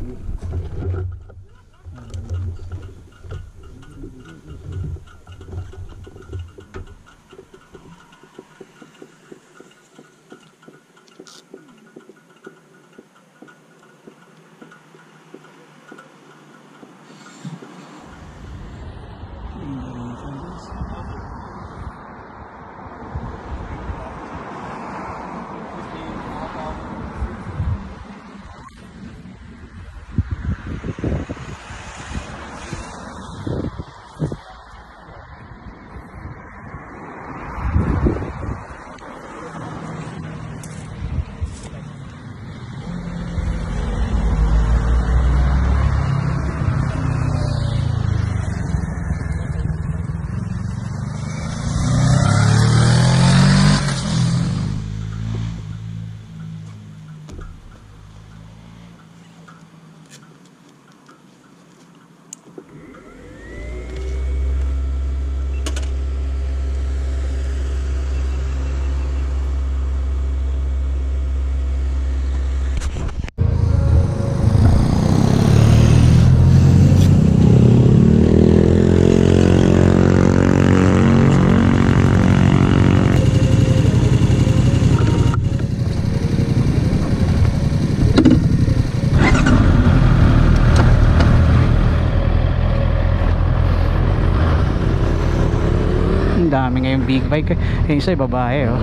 Dami ngayong big bike. Yung isa babae oh.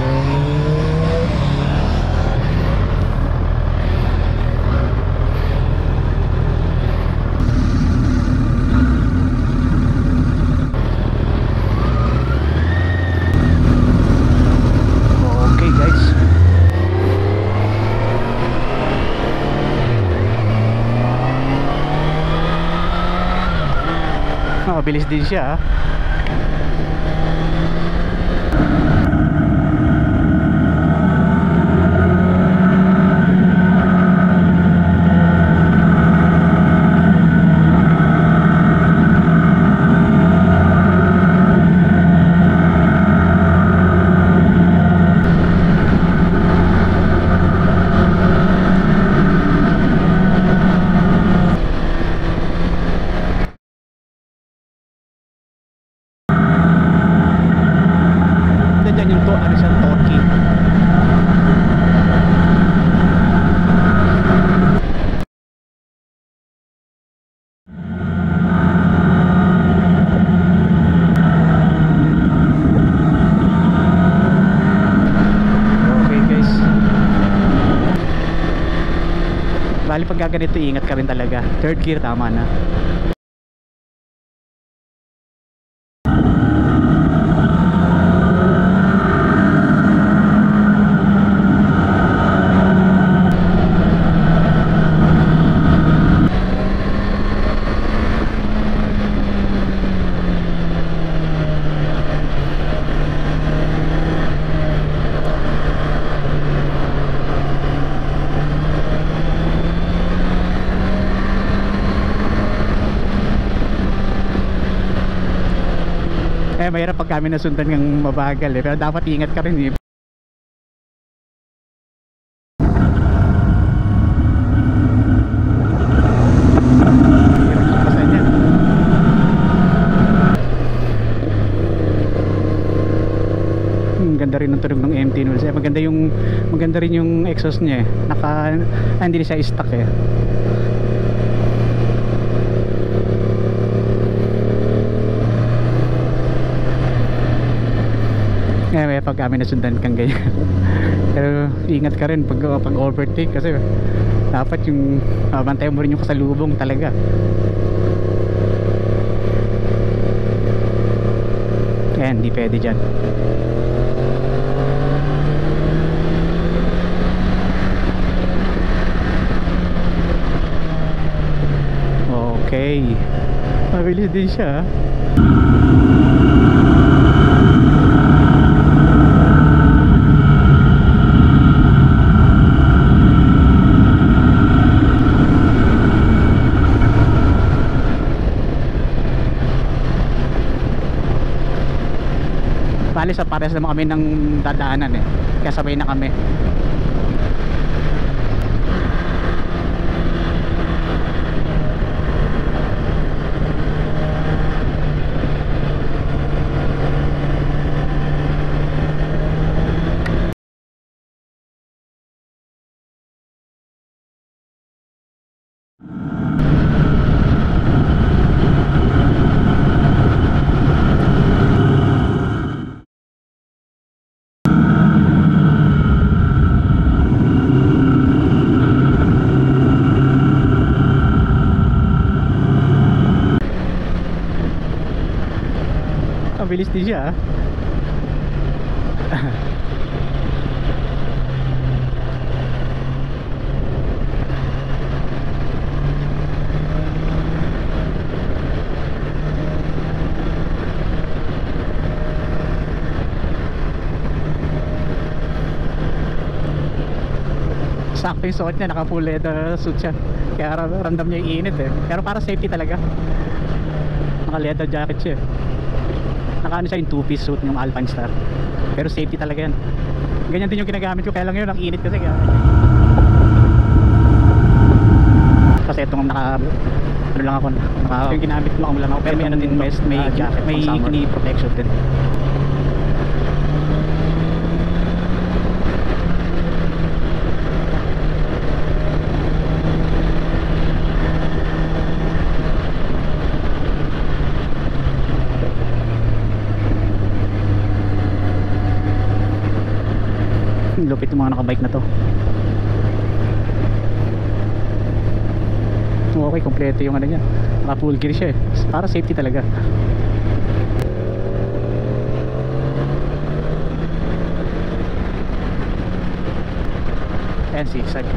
Okay guys, mabilis din siya ah. Bali pag ganito ingat ka rin talaga. Third gear tama na. Mahirap pag kami nasundan ng mabagal eh, pero dapat ingat ka rin eh. Ganda rin ng tunog ng MT-0. Maganda rin yung exhaust niya eh. Hindi siya stuck eh. May pag kami nasundan kang ganyan. Pero ingat ka rin pag overtake kasi dapat yung bantayan mo rin yung kasalubong talaga. Kaya hindi pwede dyan. Okay, mabilis din siya. Bali sa pares naman kami ng dadaanan eh, kaya sabay na kami. mabilis din siya. Sakto yung suot niya, naka full leather suit siya. Kaya ramdam niya yung init eh. Pero para safety talaga. Naka leather jacket siya eh. Naka ano siya yung 2-piece suit yung Alpine Star. Pero safety talaga yan. Ganyan din yung ginagamit ko. Kaya lang ngayon ang init kasi kaya. Kasi itong naka ano lang ako, yung ginamit mo lang ako. Pero may ano din, may jacket, may knee protection din. Lupit yung mga nakabike na to. Okay, kompleto yung ano niya. Naka full gear siya eh. Para safety talaga. Ayan, zigzag.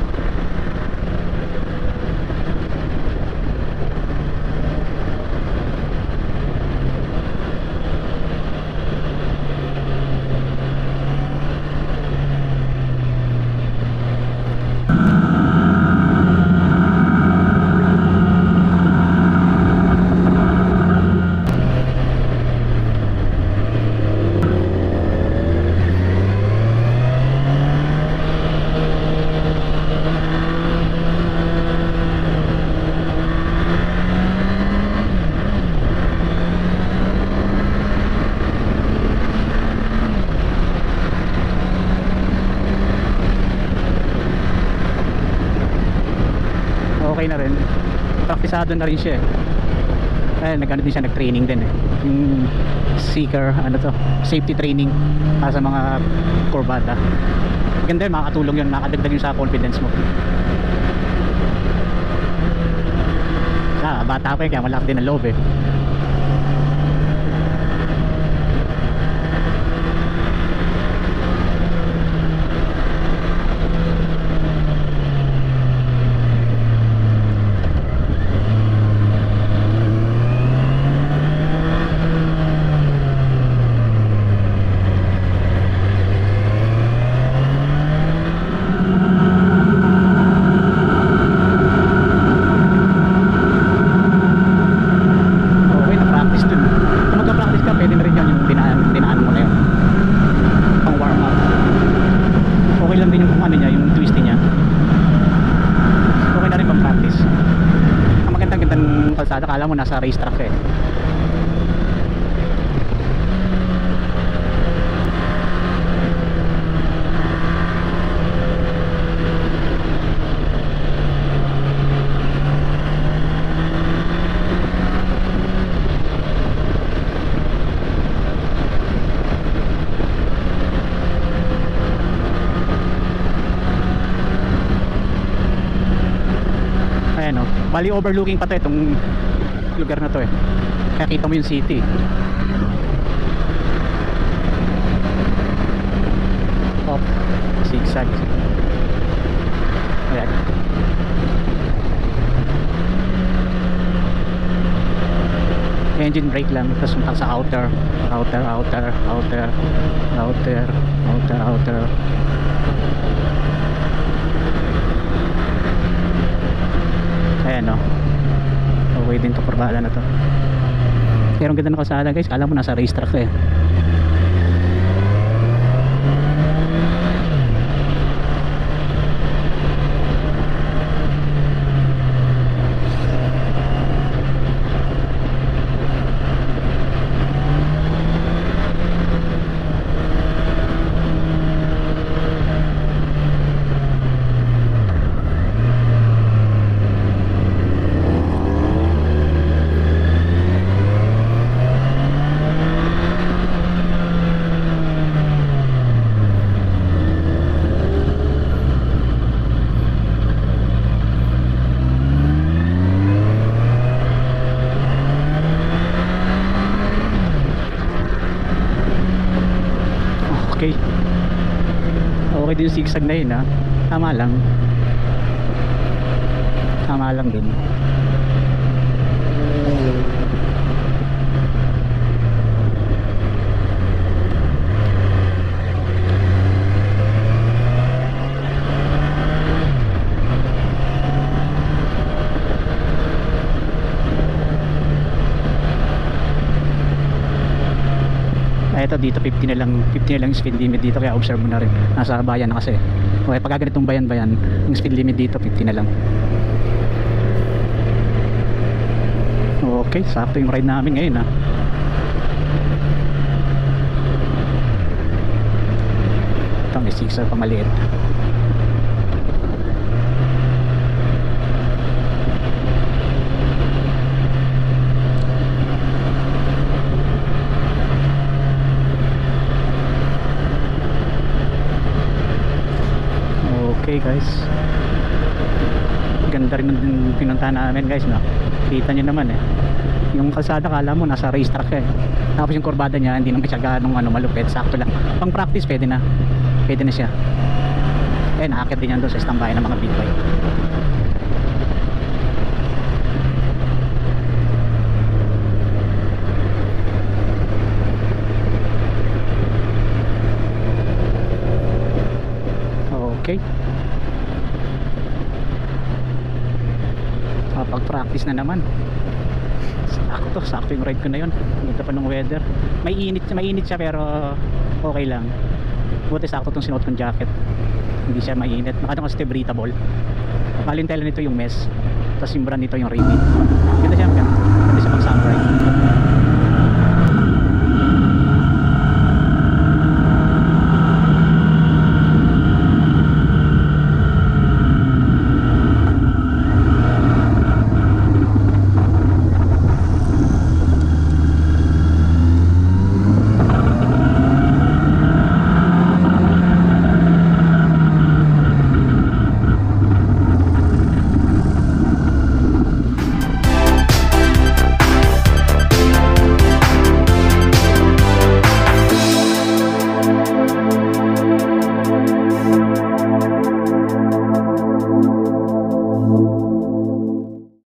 Okay na rin, praktisado na rin siya eh. Ayun, nag-ano din siya, nag-training din eh. Yung seeker, ano to, safety training para sa mga kurbada. Maganda yun, makakatulong yun, makakadagdag yun sa confidence mo. Bata pa yun, kaya malaki din ang loob eh. Ano niya, yung twisty niya. Okay na rin pang practice. Ang magandang-gandang kalsada, kala mo nasa racetrack eh. Bali overlooking pa to itong lugar na to eh. Kaya kita mo yung city. Up, zigzag. Ayan. Engine brake lang, tapos punta sa outer. Ayan o. Okay din to, kurbada na to. Pero ang ganda ng kalsada guys, kala mo nasa racetrack eh. Okay din yung zigzag na yun, ha. Tama lang. Tama lang din. Ito dito 50 na lang speed limit dito, kaya observe mo na rin, nasa bayan na kasi. Okay, pag ganitong bayan yung speed limit dito 50 na lang. Okay, sakto yung ride namin ngayon, ha. Ito may zigzag pa maliit. Okay guys, ganda rin yung pinuntahan namin guys, no? Kita nyo naman yung kalsada kala mo nasa racetrack tapos yung kurbada niya hindi naman siya ganong malupit, sakto lang, pang practice pwede na siya. Nakakit din yan doon sa istambayan ng mga big bike. Okay, pag-practice na naman. Sakto yung ride ko na yun. Ganda pa ng weather. May init siya pero okay lang. Buti sakto itong sinuot kong jacket, hindi siya mainit. Nakatang kasi breathable. Balintela nito yung mesh, tapos yung brand nito yung Raven. Ganda siya pag summer ride.